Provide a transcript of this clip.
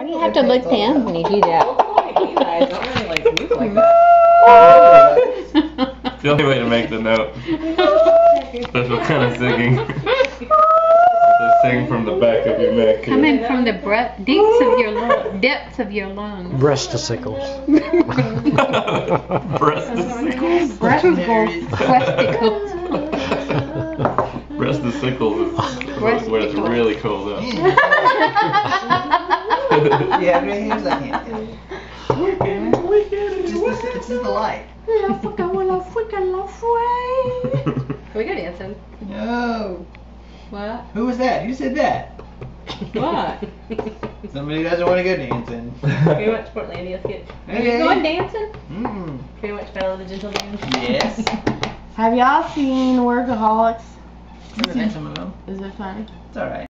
Why do you have to lick the end when you do that? You guys don't really like move like that. It's the only way to make the note. Special kind of singing. Just sing from the back of your neck. Coming from the depths of your lungs. Breasticycles. Breasticycles. Breasticles. Breasticycles is where it's really cold up. Yeah, here's that hand. It's just the light. Can we go dancing? No. What? Who was that? Who said that? What? Somebody doesn't want to go dancing. Can we watch Portlandia skit? Are you Okay. going dancing? Mm. Can we watch Battle of the Gentle Dance? Yes. Have y'all seen Workaholics? I've seen some of them. Is it funny? It's alright.